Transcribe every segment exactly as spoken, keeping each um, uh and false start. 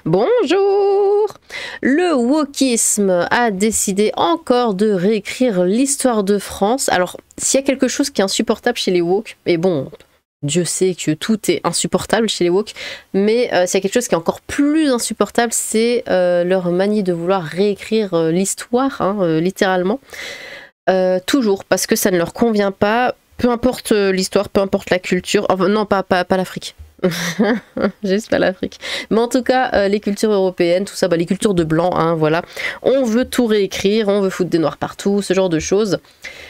Bonjour! Le wokisme a décidé encore de réécrire l'histoire de France. Alors, s'il y a quelque chose qui est insupportable chez les woke, et bon, Dieu sait que tout est insupportable chez les woke, mais euh, s'il y a quelque chose qui est encore plus insupportable, c'est euh, leur manie de vouloir réécrire euh, l'histoire, hein, euh, littéralement. Euh, toujours, parce que ça ne leur convient pas, peu importe l'histoire, peu importe la culture, enfin non, pas, pas, pas l'Afrique. Juste pas l'Afrique. Mais en tout cas, euh, les cultures européennes, tout ça, bah, les cultures de blanc, hein, voilà. On veut tout réécrire, on veut foutre des noirs partout, ce genre de choses.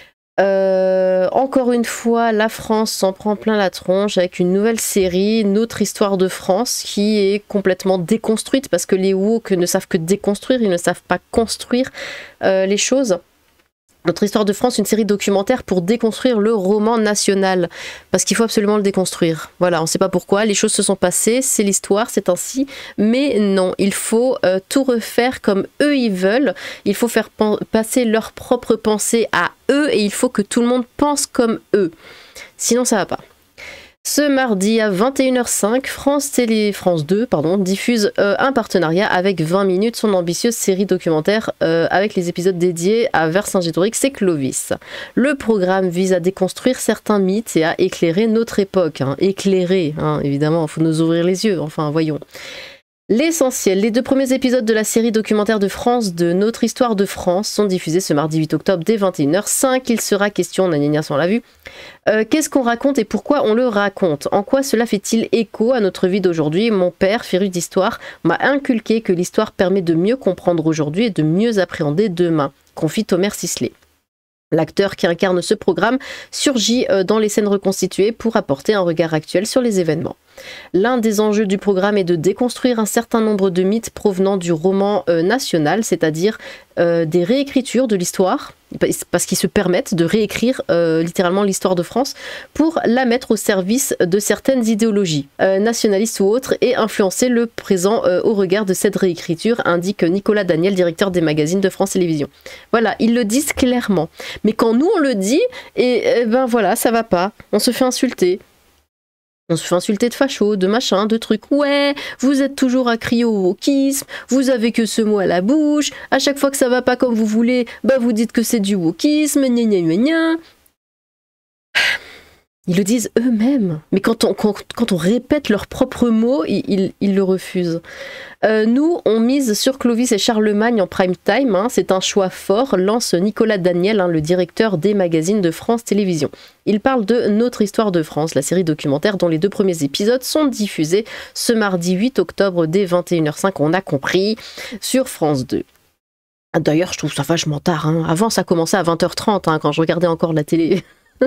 Euh, encore une fois, la France s'en prend plein la tronche avec une nouvelle série, Notre histoire de France, qui est complètement déconstruite parce que les woke ne savent que déconstruire, ils ne savent pas construire euh, les choses. Notre histoire de France, une série documentaire pour déconstruire le roman national. Parce qu'il faut absolument le déconstruire. Voilà, on ne sait pas pourquoi, les choses se sont passées, c'est l'histoire, c'est ainsi. Mais non, il faut euh, tout refaire comme eux ils veulent. Il faut faire passer leurs propres pensées à eux et il faut que tout le monde pense comme eux. Sinon, ça ne va pas. Ce mardi à vingt et une heures cinq, France Télé, France deux pardon, diffuse euh, un partenariat avec vingt minutes, son ambitieuse série documentaire euh, avec les épisodes dédiés à Vercingétorix et Clovis. Le programme vise à déconstruire certains mythes et à éclairer notre époque. Hein. Éclairer, hein, évidemment, il faut nous ouvrir les yeux, enfin voyons. L'essentiel, les deux premiers épisodes de la série documentaire de France de Notre histoire de France sont diffusés ce mardi huit octobre dès vingt et une heures cinq. Il sera question, Nania on l'a vu, euh, qu'est-ce qu'on raconte et pourquoi on le raconte? En quoi cela fait-il écho à notre vie d'aujourd'hui? Mon père, féru d'histoire, m'a inculqué que l'histoire permet de mieux comprendre aujourd'hui et de mieux appréhender demain, confie Thomas Sisley. L'acteur qui incarne ce programme surgit dans les scènes reconstituées pour apporter un regard actuel sur les événements. L'un des enjeux du programme est de déconstruire un certain nombre de mythes provenant du roman euh, national, c'est-à-dire euh, des réécritures de l'histoire, parce qu'ils se permettent de réécrire euh, littéralement l'histoire de France pour la mettre au service de certaines idéologies, euh, nationalistes ou autres, et influencer le présent euh, au regard de cette réécriture, indique Nicolas Daniel, directeur des magazines de France Télévisions. Voilà, ils le disent clairement. Mais quand nous on le dit, et, et ben voilà, ça va pas, on se fait insulter. On se fait insulter de facho, de machin, de trucs. Ouais, vous êtes toujours à crier au wokisme, vous avez que ce mot à la bouche, à chaque fois que ça va pas comme vous voulez, bah vous dites que c'est du wokisme, gna gna gna gna. Ils le disent eux-mêmes, mais quand on, quand, quand on répète leurs propres mots, ils, ils, ils le refusent. Euh, nous, on mise sur Clovis et Charlemagne en prime time, hein, c'est un choix fort, lance Nicolas Daniel, hein, le directeur des magazines de France Télévisions. Il parle de Notre histoire de France, la série documentaire dont les deux premiers épisodes sont diffusés ce mardi huit octobre dès vingt et une heures cinq, on a compris, sur France deux. D'ailleurs, je trouve ça vachement tard, hein. Avant ça commençait à vingt heures trente, hein, quand je regardais encore la télé.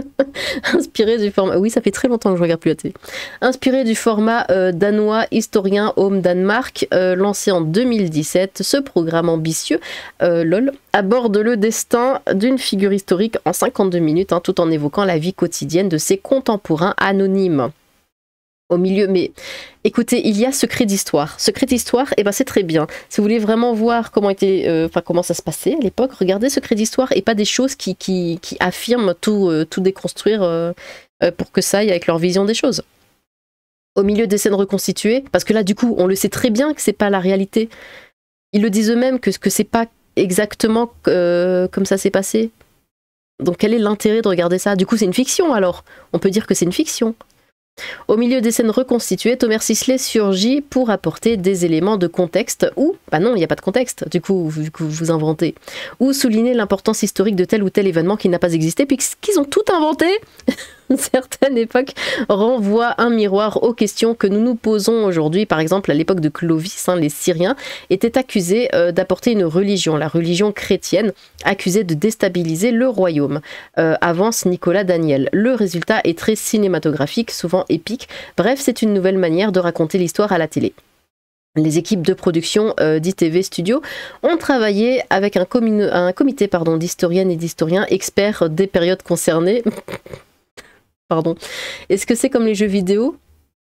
Inspiré du format, oui ça fait très longtemps que je regarde plus la télé. Inspiré du format euh, danois Historien Home Danemark, euh, lancé en deux mille dix-sept, ce programme ambitieux, euh, lol, aborde le destin d'une figure historique en cinquante-deux minutes, hein, tout en évoquant la vie quotidienne de ses contemporains anonymes. Au milieu, mais écoutez, il y a Secret d'Histoire. Secret d'Histoire, et eh ben c'est très bien. Si vous voulez vraiment voir comment était, euh, enfin comment ça se passait à l'époque, regardez Secret d'Histoire et pas des choses qui, qui, qui affirment tout, euh, tout déconstruire euh, euh, pour que ça aille avec leur vision des choses. Au milieu des scènes reconstituées, parce que là du coup, on le sait très bien que c'est pas la réalité. Ils le disent eux-mêmes que, que c'est pas exactement euh, comme ça s'est passé. Donc quel est l'intérêt de regarder ça? Du coup, c'est une fiction alors. On peut dire que c'est une fiction. Au milieu des scènes reconstituées, Thomas Sisley surgit pour apporter des éléments de contexte ou, bah non, il n'y a pas de contexte, du coup, vu que vous inventez, ou souligner l'importance historique de tel ou tel événement qui n'a pas existé, puisqu'ils ont tout inventé. Une certaine époque renvoie un miroir aux questions que nous nous posons aujourd'hui. Par exemple, à l'époque de Clovis, hein, les Syriens étaient accusés euh, d'apporter une religion, la religion chrétienne, accusée de déstabiliser le royaume, euh, avance Nicolas Daniel. Le résultat est très cinématographique, souvent épique. Bref, c'est une nouvelle manière de raconter l'histoire à la télé. Les équipes de production euh, d'I T V Studio ont travaillé avec un, un comité pardon, d'historiennes et d'historiens experts des périodes concernées. Pardon. Est-ce que c'est comme les jeux vidéo?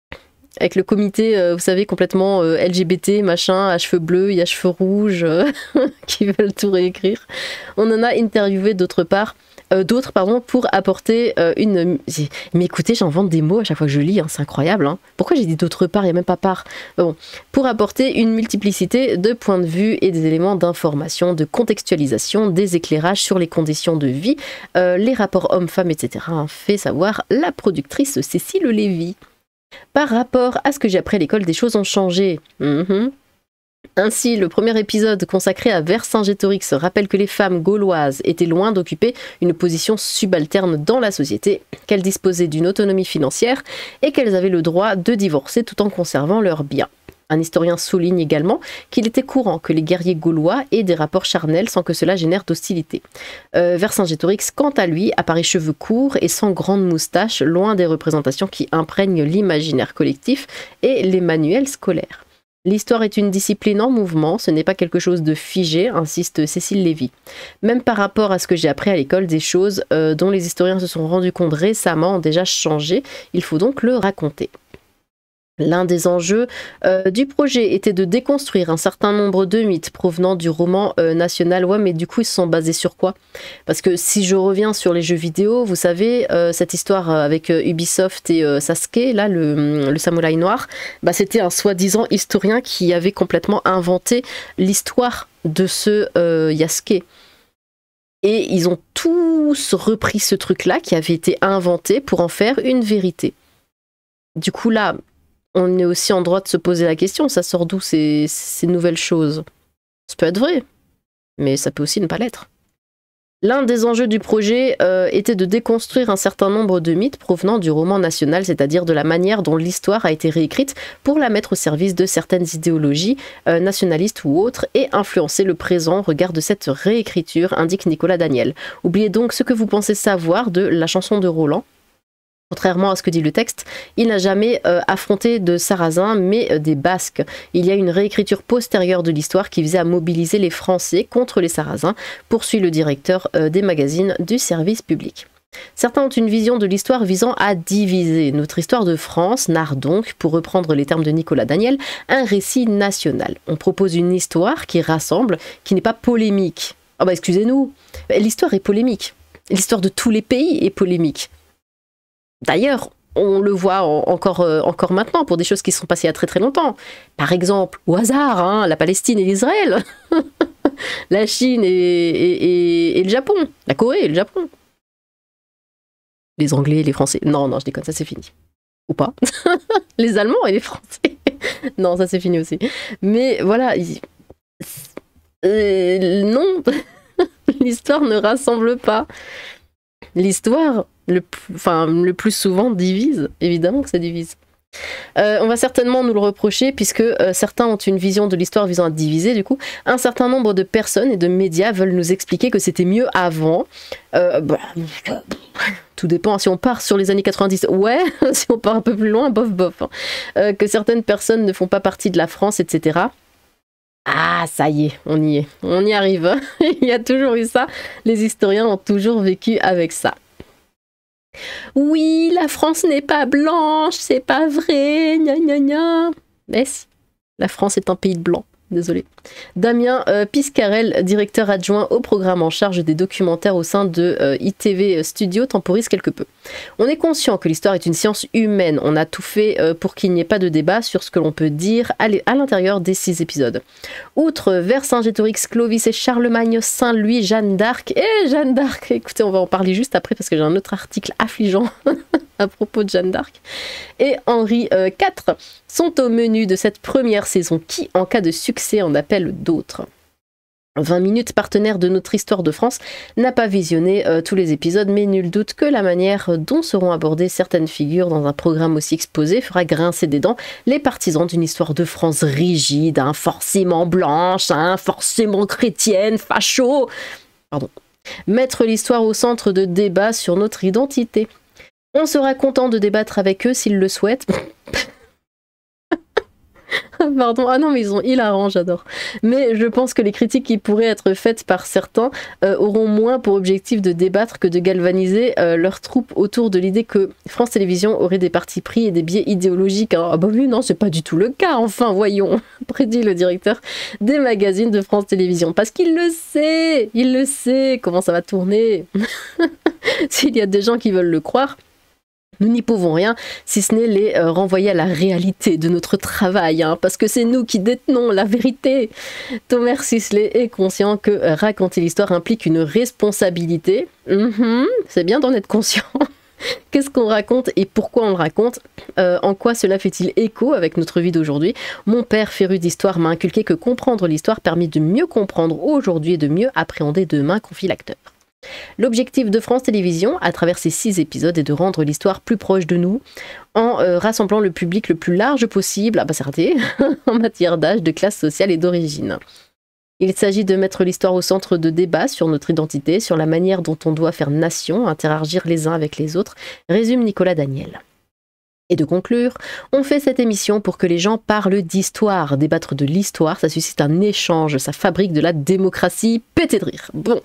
avec le comité, euh, vous savez, complètement euh, L G B T, machin, à cheveux bleus, il y a cheveux rouges, euh, qui veulent tout réécrire. On en a interviewé d'autre part. Euh, d'autres pardon pour apporter euh, une... Mais écoutez, j'invente des mots à chaque fois que je lis, hein, c'est incroyable. Hein. Pourquoi j'ai dit d'autre part, il n'y a même pas part. Bon, pour apporter une multiplicité de points de vue et des éléments d'information, de contextualisation, des éclairages sur les conditions de vie, euh, les rapports hommes-femmes, et cetera, hein, fait savoir la productrice Cécile Lévy. Par rapport à ce que j'ai appris à l'école, des choses ont changé. Mm-hmm. Ainsi, le premier épisode consacré à Vercingétorix rappelle que les femmes gauloises étaient loin d'occuper une position subalterne dans la société, qu'elles disposaient d'une autonomie financière et qu'elles avaient le droit de divorcer tout en conservant leurs biens. Un historien souligne également qu'il était courant que les guerriers gaulois aient des rapports charnels sans que cela génère d'hostilité. Euh, Vercingétorix, quant à lui, apparaît cheveux courts et sans grande moustache, loin des représentations qui imprègnent l'imaginaire collectif et les manuels scolaires. L'histoire est une discipline en mouvement, ce n'est pas quelque chose de figé, insiste Cécile Lévy. Même par rapport à ce que j'ai appris à l'école, des choses euh, dont les historiens se sont rendus compte récemment ont déjà changé, il faut donc le raconter. L'un des enjeux euh, du projet était de déconstruire un certain nombre de mythes provenant du roman euh, national. Ouais, mais du coup, ils se sont basés sur quoi? Parce que si je reviens sur les jeux vidéo, vous savez, euh, cette histoire avec euh, Ubisoft et euh, Sasuke, là, le, le samouraï noir, bah, c'était un soi-disant historien qui avait complètement inventé l'histoire de ce euh, Yasuke. Et ils ont tous repris ce truc-là qui avait été inventé pour en faire une vérité. Du coup, là... on est aussi en droit de se poser la question, ça sort d'où ces, ces nouvelles choses? Ça peut être vrai, mais ça peut aussi ne pas l'être. L'un des enjeux du projet euh, était de déconstruire un certain nombre de mythes provenant du roman national, c'est-à-dire de la manière dont l'histoire a été réécrite pour la mettre au service de certaines idéologies euh, nationalistes ou autres et influencer le présent au regard de cette réécriture, indique Nicolas Daniel. Oubliez donc ce que vous pensez savoir de La chanson de Roland. Contrairement à ce que dit le texte, il n'a jamais euh, affronté de Sarrasins, mais euh, des Basques. Il y a une réécriture postérieure de l'histoire qui visait à mobiliser les Français contre les Sarrasins, poursuit le directeur euh, des magazines du service public. Certains ont une vision de l'histoire visant à diviser. Notre histoire de France narre donc, pour reprendre les termes de Nicolas Daniel, un récit national. On propose une histoire qui rassemble, qui n'est pas polémique. Ah bah excusez-nous, l'histoire est polémique. L'histoire de tous les pays est polémique. D'ailleurs, on le voit en, encore, euh, encore maintenant pour des choses qui sont passées il y a très très longtemps. Par exemple, au hasard, hein, la Palestine et l'Israël, la Chine et, et, et, et le Japon, la Corée et le Japon. Les Anglais et les Français. Non, non, je déconne, ça c'est fini. Ou pas. Les Allemands et les Français. Non, ça c'est fini aussi. Mais voilà, il... euh, non, l'histoire ne rassemble pas. L'histoire, le, enfin, le plus souvent, divise. Évidemment que ça divise. Euh, on va certainement nous le reprocher puisque euh, certains ont une vision de l'histoire visant à diviser. Du coup, un certain nombre de personnes et de médias veulent nous expliquer que c'était mieux avant. Euh, bah, tout dépend. Si on part sur les années quatre-vingt-dix, ouais. Si on part un peu plus loin, bof bof. Hein. Euh, que certaines personnes ne font pas partie de la France, et cetera. Ah, ça y est, on y est, on y arrive. Il y a toujours eu ça. Les historiens ont toujours vécu avec ça. Oui, la France n'est pas blanche, c'est pas vrai, gna gna gna. Mais si, la France est un pays de blancs. Désolé. Damien euh, Piscarel, directeur adjoint au programme en charge des documentaires au sein de euh, I T V Studio, temporise quelque peu. On est conscient que l'histoire est une science humaine. On a tout fait euh, pour qu'il n'y ait pas de débat sur ce que l'on peut dire à l'intérieur des six épisodes. Outre Vercingétorix, Clovis et Charlemagne, Saint-Louis, Jeanne d'Arc et Jeanne d'Arc. Écoutez, on va en parler juste après parce que j'ai un autre article affligeant à propos de Jeanne d'Arc. Et Henri euh, quatre sont au menu de cette première saison qui, en cas de succès, en appelle d'autres. vingt minutes, partenaire de notre histoire de France, n'a pas visionné euh, tous les épisodes, mais nul doute que la manière dont seront abordées certaines figures dans un programme aussi exposé fera grincer des dents les partisans d'une histoire de France rigide, hein, forcément blanche, hein, forcément chrétienne, facho. Pardon. Mettre l'histoire au centre de débats sur notre identité. On sera content de débattre avec eux s'ils le souhaitent. Pardon, ah non mais ils sont hilarants, j'adore. Mais je pense que les critiques qui pourraient être faites par certains euh, auront moins pour objectif de débattre que de galvaniser euh, leurs troupes autour de l'idée que France Télévisions aurait des partis pris et des biais idéologiques. Ah bah oui, non, c'est pas du tout le cas, enfin voyons, prédit le directeur des magazines de France Télévisions. Parce qu'il le sait, il le sait, comment ça va tourner. S'il y a des gens qui veulent le croire, nous n'y pouvons rien, si ce n'est les euh, renvoyer à la réalité de notre travail, hein, parce que c'est nous qui détenons la vérité. Thomas Sisley est conscient que euh, raconter l'histoire implique une responsabilité. Mm-hmm, c'est bien d'en être conscient. Qu'est-ce qu'on raconte et pourquoi on le raconte? euh, En quoi cela fait-il écho avec notre vie d'aujourd'hui? Mon père, féru d'histoire, m'a inculqué que comprendre l'histoire permet de mieux comprendre aujourd'hui et de mieux appréhender demain, confie l'acteur. L'objectif de France Télévisions, à travers ces six épisodes, est de rendre l'histoire plus proche de nous, en euh, rassemblant le public le plus large possible, ah bah c'est raté, en matière d'âge, de classe sociale et d'origine. Il s'agit de mettre l'histoire au centre de débats sur notre identité, sur la manière dont on doit faire nation, interagir les uns avec les autres, résume Nicolas Daniel. Et de conclure, on fait cette émission pour que les gens parlent d'histoire. Débattre de l'histoire, ça suscite un échange, ça fabrique de la démocratie, pété de rire. Bon.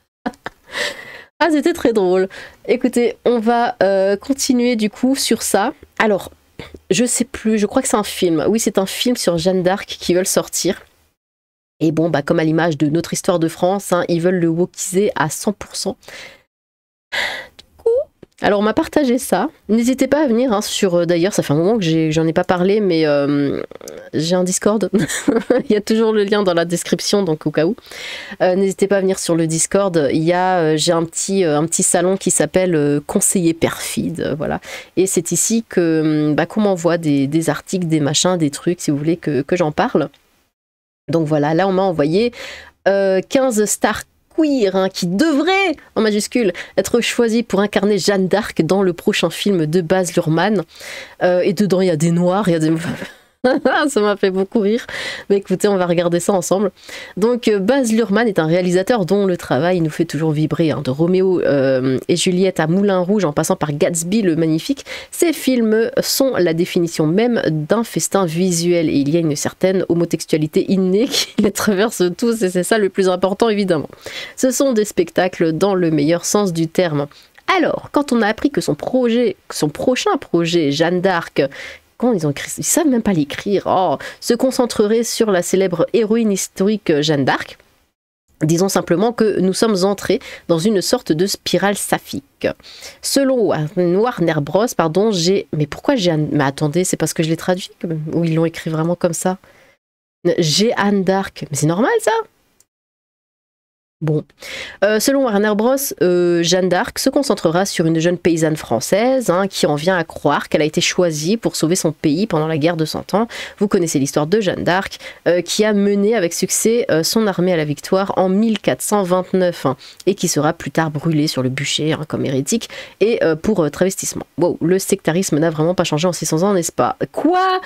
Ah, c'était très drôle. Écoutez, on va euh, continuer du coup sur ça. Alors, je sais plus, je crois que c'est un film. Oui, c'est un film sur Jeanne d'Arc qui veulent sortir. Et bon, bah, comme à l'image de notre histoire de France, hein, ils veulent le wokiser à cent pour cent. Alors on m'a partagé ça, n'hésitez pas à venir hein, sur, euh, d'ailleurs ça fait un moment que j'en ai, ai pas parlé mais euh, j'ai un Discord, il y a toujours le lien dans la description donc au cas où, euh, n'hésitez pas à venir sur le Discord, il y a, euh, j'ai un petit, euh, un petit salon qui s'appelle euh, Conseiller Perfide, euh, voilà, et c'est ici que bah, qu'on m'envoie des, des articles, des machins, des trucs si vous voulez que, que j'en parle. Donc voilà, là on m'a envoyé euh, quinze stars queer hein, qui devrait, en majuscule, être choisi pour incarner Jeanne d'Arc dans le prochain film de Baz Luhrmann. Euh, et dedans, il y a des noirs, il y a des... Ça m'a fait beaucoup rire. Mais écoutez, on va regarder ça ensemble. Donc, euh, Baz Luhrmann est un réalisateur dont le travail nous fait toujours vibrer. Hein, de Roméo euh, et Juliette à Moulin Rouge, en passant par Gatsby le Magnifique, ces films sont la définition même d'un festin visuel. Et il y a une certaine homotextualité innée qui les traverse tous, et c'est ça le plus important, évidemment. Ce sont des spectacles dans le meilleur sens du terme. Alors, quand on a appris que son projet, son prochain projet, Jeanne d'Arc, quand ils ont écrit, ils savent même pas l'écrire, oh, se concentrerait sur la célèbre héroïne historique Jeanne d'Arc. Disons simplement que nous sommes entrés dans une sorte de spirale saphique. Selon Warner Bros, pardon, j'ai... Mais pourquoi j'ai... Mais attendez, c'est parce que je l'ai traduit ou ils l'ont écrit vraiment comme ça? J'ai Anne d'Arc. Mais c'est normal ça? Bon, euh, selon Warner Bros, euh, Jeanne d'Arc se concentrera sur une jeune paysanne française hein, qui en vient à croire qu'elle a été choisie pour sauver son pays pendant la guerre de Cent Ans. Vous connaissez l'histoire de Jeanne d'Arc euh, qui a mené avec succès euh, son armée à la victoire en mille quatre cent vingt-neuf hein, et qui sera plus tard brûlée sur le bûcher hein, comme hérétique et euh, pour euh, travestissement. Wow, le sectarisme n'a vraiment pas changé en six cents ans, n'est-ce pas? Quoi?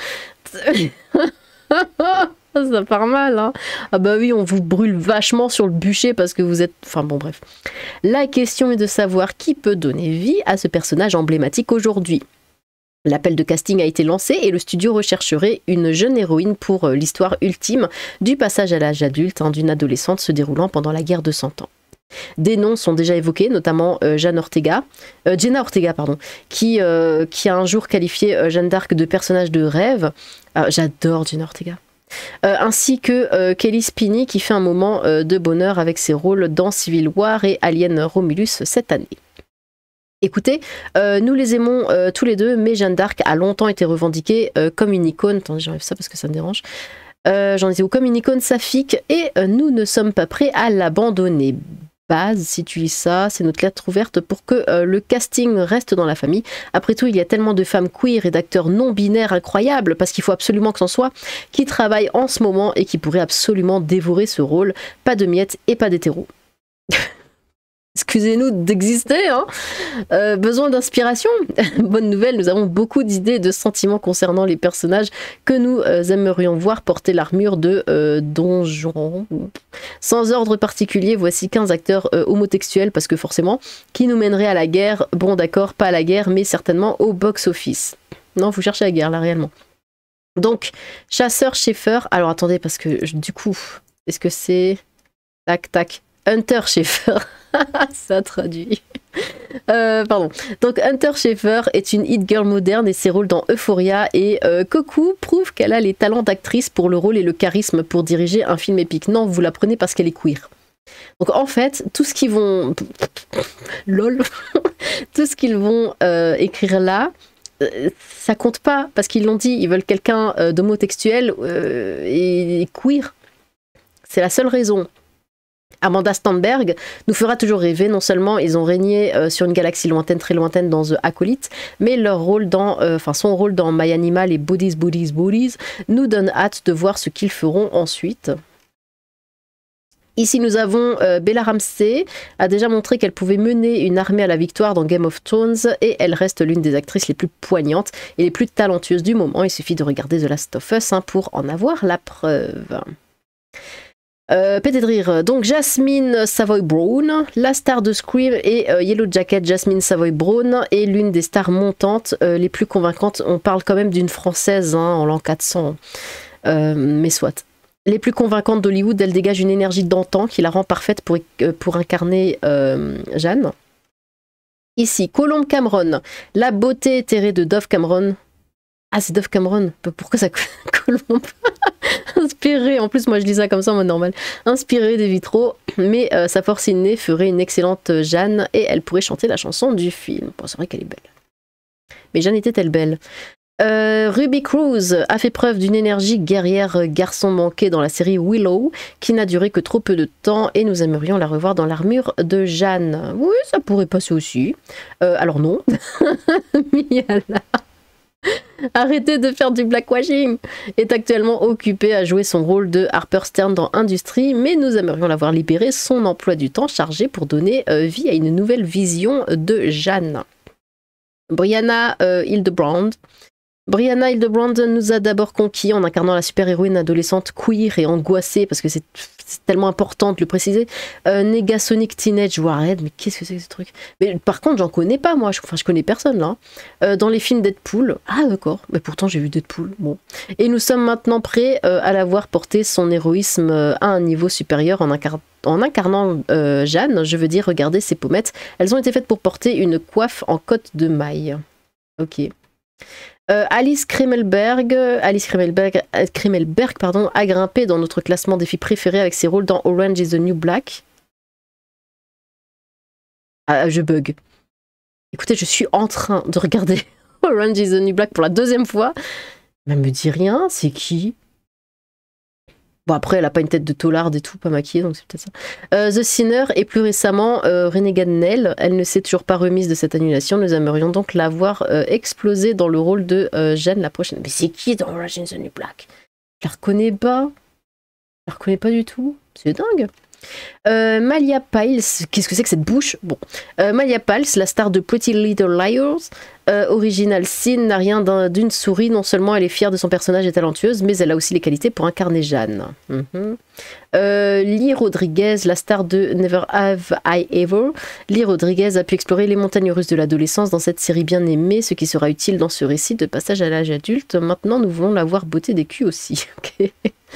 Ça part mal, hein. Ah bah oui, on vous brûle vachement sur le bûcher parce que vous êtes... Enfin bon, bref. La question est de savoir qui peut donner vie à ce personnage emblématique aujourd'hui. L'appel de casting a été lancé et le studio rechercherait une jeune héroïne pour euh, l'histoire ultime du passage à l'âge adulte hein, d'une adolescente se déroulant pendant la guerre de Cent Ans. Des noms sont déjà évoqués, notamment euh, Jeanne Ortega, euh, Jenna Ortega, pardon, qui, euh, qui a un jour qualifié euh, Jeanne d'Arc de personnage de rêve. Euh, J'adore Jenna Ortega. Euh, ainsi que euh, Kelly Spinney qui fait un moment euh, de bonheur avec ses rôles dans Civil War et Alien Romulus cette année. Écoutez, euh, nous les aimons euh, tous les deux, mais Jeanne d'Arc a longtemps été revendiquée euh, comme une icône. Attendez, j'enlève ça parce que ça me dérange. Euh, J'en ai comme une icône saphique et euh, nous ne sommes pas prêts à l'abandonner. Base, si tu lis ça, c'est notre lettre ouverte pour que euh, le casting reste dans la famille. Après tout, il y a tellement de femmes queer et d'acteurs non binaires incroyables, parce qu'il faut absolument que c'en soit, qui travaillent en ce moment et qui pourraient absolument dévorer ce rôle. Pas de miettes et pas d'hétéros. Excusez-nous d'exister, hein. Euh, besoin d'inspiration. Bonne nouvelle, nous avons beaucoup d'idées et de sentiments concernant les personnages que nous euh, aimerions voir porter l'armure de euh, donjon. Sans ordre particulier, voici quinze acteurs euh, homotextuels, parce que forcément, qui nous mènerait à la guerre? Bon d'accord, pas à la guerre, mais certainement au box-office. Non, vous cherchez la guerre là réellement. Donc, chasseur Schaeffer. Alors attendez, parce que du coup, est-ce que c'est... Tac, tac. Hunter Schaeffer. Ça traduit. Euh, pardon. Donc Hunter Schaeffer est une hit girl moderne et ses rôles dans Euphoria et euh, Koku prouve qu'elle a les talents d'actrice pour le rôle et le charisme pour diriger un film épique. Non, vous la prenez parce qu'elle est queer. Donc en fait, tout ce qu'ils vont... Lol. Tout ce qu'ils vont euh, écrire là, euh, ça compte pas parce qu'ils l'ont dit, ils veulent quelqu'un euh, d'homotextuel euh, et, et queer. C'est la seule raison. Amanda Stenberg nous fera toujours rêver. Non seulement ils ont régné euh, sur une galaxie lointaine, très lointaine dans The Acolyte, mais leur rôle dans, euh, enfin son rôle dans My Animal et Bodies, Bodies, Bodies nous donne hâte de voir ce qu'ils feront ensuite. Ici nous avons euh, Bella Ramsey a déjà montré qu'elle pouvait mener une armée à la victoire dans Game of Thrones et elle reste l'une des actrices les plus poignantes et les plus talentueuses du moment. Il suffit de regarder The Last of Us hein, pour en avoir la preuve. Euh, pété de rire. Donc Jasmine Savoy Brown, la star de Scream et euh, Yellow Jacket, Jasmine Savoy Brown est l'une des stars montantes euh, les plus convaincantes. On parle quand même d'une française hein, en l'an quatre cents, euh, mais soit. Les plus convaincantes d'Hollywood, elle dégage une énergie d'antan qui la rend parfaite pour, euh, pour incarner euh, Jeanne. Ici, Colombe Cameron, la beauté éthérée de Dove Cameron. Ah, c'est Dove Cameron. Pourquoi ça Colombe Inspiré, en plus moi je lis ça comme ça en mode normal. Inspiré des vitraux, mais euh, sa force innée ferait une excellente Jeanne et elle pourrait chanter la chanson du film. Bon, c'est vrai qu'elle est belle. Mais Jeanne était-elle belle? euh, Ruby Cruz a fait preuve d'une énergie guerrière garçon manqué dans la série Willow, qui n'a duré que trop peu de temps et nous aimerions la revoir dans l'armure de Jeanne. Oui, ça pourrait passer aussi. Euh, alors non. Miyala. Arrêtez de faire du blackwashing, est actuellement occupée à jouer son rôle de Harper Stern dans Industrie, mais nous aimerions la voir libérer son emploi du temps chargé pour donner euh, vie à une nouvelle vision de Jeanne. Brianna euh, Hildebrand. Brianna Hildebrand nous a d'abord conquis en incarnant la super-héroïne adolescente queer et angoissée, parce que c'est tellement important de le préciser, euh, Negasonic Teenage Warhead, mais qu'est-ce que c'est que ce truc? Mais par contre, j'en connais pas, moi, je, enfin, je connais personne, là. Euh, dans les films Deadpool, ah d'accord, mais pourtant j'ai vu Deadpool, bon. Et nous sommes maintenant prêts euh, à la voir porter son héroïsme euh, à un niveau supérieur en, incar en incarnant euh, Jeanne, je veux dire, regardez ses pommettes, elles ont été faites pour porter une coiffe en côte de maille. Ok. Euh, Alice Kremelberg, Alice Kremelberg, euh, Kremelberg pardon, a grimpé dans notre classement des filles préférées avec ses rôles dans Orange is the New Black. Ah, je bug. Écoutez, je suis en train de regarder Orange is the New Black pour la deuxième fois. Mais elle me dit rien, c'est qui? Bon, après, elle a pas une tête de taularde et tout, pas maquillée, donc c'est peut-être ça. Euh, The Sinner et plus récemment euh, Renegade Nell. Elle ne s'est toujours pas remise de cette annulation. Nous aimerions donc la voir euh, exploser dans le rôle de euh, Jeanne la prochaine. Mais c'est qui dans Orange is the New Black? Je la reconnais pas. Je la reconnais pas du tout. C'est dingue. Euh, Malia Piles, qu'est-ce que c'est que cette bouche? Bon, euh, Malia Piles, la star de Pretty Little Liars, euh, original sin, n'a rien d'une souris. Non seulement elle est fière de son personnage et talentueuse, mais elle a aussi les qualités pour incarner Jeanne. Mm-hmm. euh, Lee Rodriguez, la star de Never Have I Ever. Lee Rodriguez a pu explorer les montagnes russes de l'adolescence dans cette série bien aimée, ce qui sera utile dans ce récit de passage à l'âge adulte. Maintenant, nous voulons la voir beauté des culs aussi. Okay.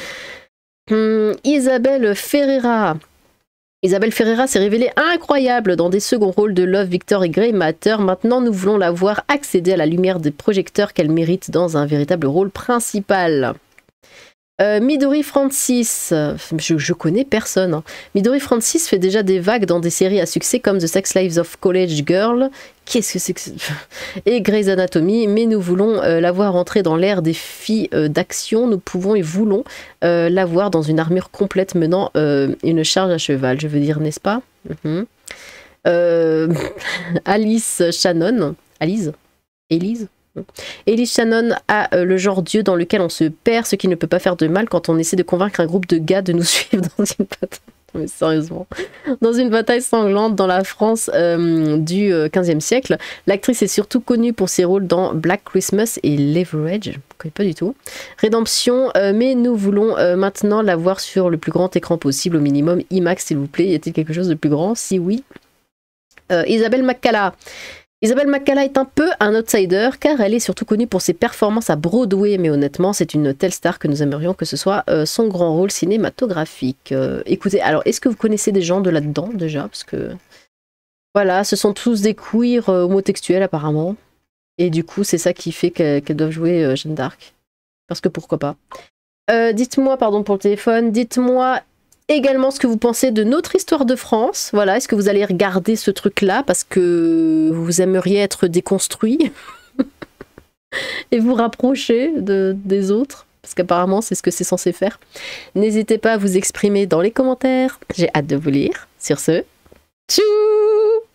Hum, Isabelle Ferreira. Isabelle Ferreira s'est révélée incroyable dans des seconds rôles de Love, Victor et Grey Matter. Maintenant, nous voulons la voir accéder à la lumière des projecteurs qu'elle mérite dans un véritable rôle principal. Euh, Midori Francis, je, je connais personne. Hein. Midori Francis fait déjà des vagues dans des séries à succès comme The Sex Lives of College Girl. Qu'est-ce que c'est que c'est et Grey's Anatomy, mais nous voulons euh, la voir entrer dans l'ère des filles euh, d'action. Nous pouvons et voulons euh, la voir dans une armure complète menant euh, une charge à cheval, je veux dire, n'est-ce pas? mm-hmm. euh, Alice Shannon, Alice Elise Elise Shannon a euh, le genre Dieu dans lequel on se perd, ce qui ne peut pas faire de mal quand on essaie de convaincre un groupe de gars de nous suivre dans une bataille. Mais sérieusement, dans une bataille sanglante dans la France euh, du euh, quinzième siècle. L'actrice est surtout connue pour ses rôles dans Black Christmas et Leverage, je ne connais pas du tout. Rédemption, euh, mais nous voulons euh, maintenant la voir sur le plus grand écran possible, au minimum IMAX s'il vous plaît. Y a-t-il quelque chose de plus grand? Si oui. Euh, Isabelle McCalla. Isabelle McCalla est un peu un outsider car elle est surtout connue pour ses performances à Broadway, mais honnêtement c'est une telle star que nous aimerions que ce soit euh, son grand rôle cinématographique. Euh, écoutez, alors est-ce que vous connaissez des gens de là-dedans déjà? Parce que voilà, ce sont tous des queers euh, homotextuels apparemment. Et du coup c'est ça qui fait qu'elles qu'elles doivent jouer euh, Jeanne d'Arc. Parce que pourquoi pas. Euh, dites-moi, pardon pour le téléphone, dites-moi également ce que vous pensez de notre histoire de France. Voilà, est-ce que vous allez regarder ce truc-là parce que vous aimeriez être déconstruit et vous rapprocher de, des autres? Parce qu'apparemment, c'est ce que c'est censé faire. N'hésitez pas à vous exprimer dans les commentaires. J'ai hâte de vous lire. Sur ce, tchou!